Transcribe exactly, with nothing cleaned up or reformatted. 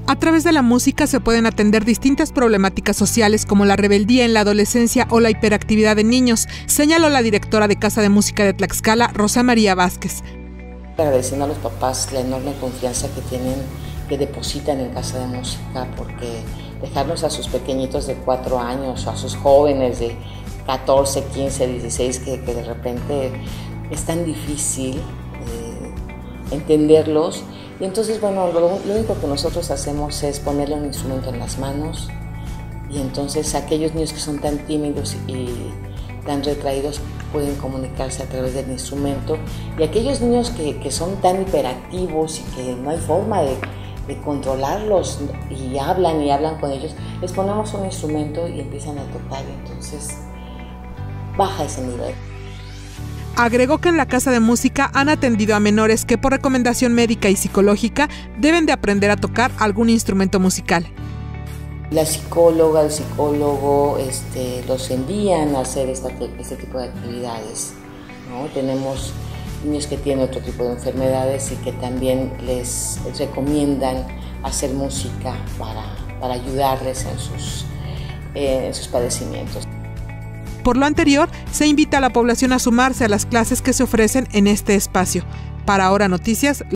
A través de la música se pueden atender distintas problemáticas sociales como la rebeldía en la adolescencia o la hiperactividad en niños, señaló la directora de Casa de Música de Tlaxcala, Rosa María Vázquez. Agradeciendo a los papás la enorme confianza que tienen, que depositan en Casa de Música, porque dejarnos a sus pequeñitos de cuatro años o a sus jóvenes de catorce, quince, dieciséis, que, que de repente es tan difícil eh, entenderlos. Y entonces, bueno, lo, lo único que nosotros hacemos es ponerle un instrumento en las manos, y entonces aquellos niños que son tan tímidos y tan retraídos pueden comunicarse a través del instrumento, y aquellos niños que, que son tan hiperactivos y que no hay forma de, de controlarlos y hablan y hablan con ellos, les ponemos un instrumento y empiezan a tocar, y entonces baja ese nivel. Agregó que en la Casa de Música han atendido a menores que por recomendación médica y psicológica deben de aprender a tocar algún instrumento musical. La psicóloga, el psicólogo este, los envían a hacer esta, este tipo de actividades, ¿no? Tenemos niños que tienen otro tipo de enfermedades y que también les recomiendan hacer música para, para ayudarles en sus, eh, en sus padecimientos. Por lo anterior, se invita a la población a sumarse a las clases que se ofrecen en este espacio. Para Ahora Noticias,